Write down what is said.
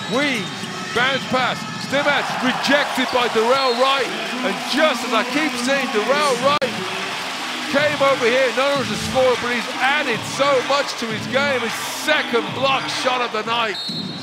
Weems, bounce pass. Stimac rejected by Darrell Wright. And just as I keep saying, Darrell Wright came over here not only to score, but he's added so much to his game. His second block shot of the night.